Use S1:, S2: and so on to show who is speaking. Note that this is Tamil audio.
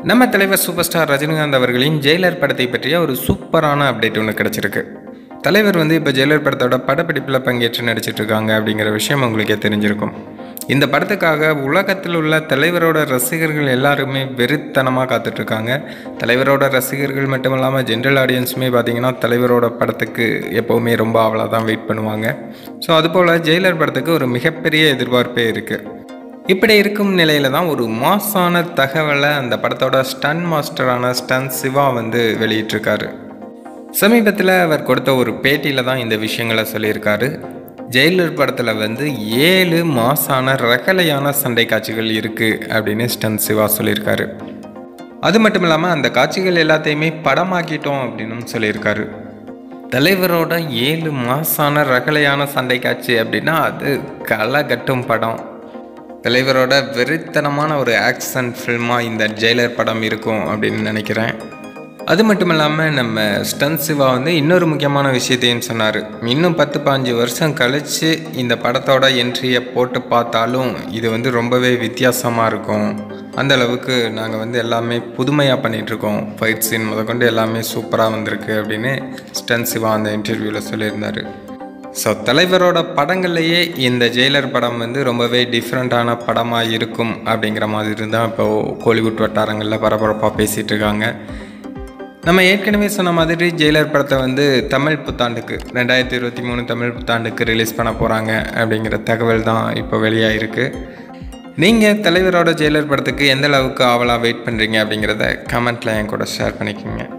S1: நம்ம தலைவர் சூப்பர் ஸ்டார் ரஜினிகாந்த் அவர்களின் ஜெயிலர் படத்தை பற்றிய ஒரு சூப்பரான அப்டேட் ஒன்று கிடச்சிருக்கு. தலைவர் இப்போ ஜெயிலர் படத்தோட படப்பிடிப்பில் பங்கேற்று நடிச்சிட்டு இருக்காங்க அப்படிங்கிற விஷயம் உங்களுக்கே தெரிஞ்சிருக்கும். இந்த படத்துக்காக உலகத்தில் உள்ள தலைவரோட ரசிகர்கள் எல்லாருமே வெறித்தனமாக காத்துட்ருக்காங்க. தலைவரோட ரசிகர்கள் மட்டும் இல்லாமல் ஜென்ரல் ஆடியன்ஸுமே பார்த்திங்கன்னா தலைவரோட படத்துக்கு எப்போவுமே ரொம்ப ஆவலாக தான் வெயிட் பண்ணுவாங்க. ஸோ அதுபோல் ஜெயிலர் படத்துக்கு ஒரு மிகப்பெரிய எதிர்பார்ப்பே இருக்குது. இப்படி இருக்கும் நிலையில் தான் ஒரு மாசான தகவலை அந்த படத்தோட ஸ்டன் மாஸ்டரான ஸ்டன் சிவா வெளியிட்டிருக்காரு. சமீபத்தில் அவர் கொடுத்த ஒரு பேட்டியில் தான் இந்த விஷயங்களை சொல்லியிருக்காரு. ஜெயிலர் படத்தில் 7 மாசான ரகலையான சண்டை காட்சிகள் இருக்குது அப்படின்னு ஸ்டன் சிவா சொல்லியிருக்காரு. அது மட்டும் இல்லாமல் அந்த காட்சிகள் எல்லாத்தையுமே படமாக்கிட்டோம் அப்படின்னு சொல்லியிருக்காரு. தலைவரோட 7 மாசான ரகலையான சண்டை காட்சி அப்படின்னா அது களை கட்டும் படம். தலைவரோட வெறித்தனமான ஒரு ஆக்ஷன் ஃபில்மாக இந்த ஜெயிலர் படம் இருக்கும் அப்படின்னு நினைக்கிறேன். அது மட்டும் இல்லாமல் நம்ம ஸ்டன் சிவா இன்னொரு முக்கியமான விஷயத்தையும் சொன்னார். இன்னும் 10-15 வருஷம் கழித்து இந்த படத்தோட என்ட்ரியை போட்டு பார்த்தாலும் இது ரொம்பவே வித்தியாசமாக இருக்கும். அந்த அளவுக்கு நாங்கள் எல்லாமே புதுமையாக பண்ணிகிட்ருக்கோம். ஃபைட் சீன் முதற்கொண்டு எல்லாமே சூப்பராக வந்திருக்கு அப்படின்னு ஸ்டன் சிவா அந்த இன்டர்வியூவில் சொல்லியிருந்தார். ஸோ தலைவரோட படங்கள்லேயே இந்த ஜெயிலர் படம் ரொம்பவே டிஃப்ரெண்ட்டான படமாக இருக்கும் அப்படிங்கிற மாதிரி தான் இப்போது கோலிவுட் வட்டாரங்களில் பரபரப்பாக பேசிகிட்டு இருக்காங்க. நம்ம ஏற்கனவே சொன்ன மாதிரி ஜெயிலர் படத்தை தமிழ் புத்தாண்டுக்கு 2023 தமிழ் புத்தாண்டுக்கு ரிலீஸ் பண்ண போகிறாங்க அப்படிங்கிற தகவல் தான் இப்போ வெளியாகிருக்கு. நீங்கள் தலைவரோட ஜெயிலர் படத்துக்கு எந்த அளவுக்கு ஆவலாக வெயிட் பண்ணுறீங்க அப்படிங்கிறத கமெண்ட்டில் என் கூட ஷேர் பண்ணிக்கோங்க.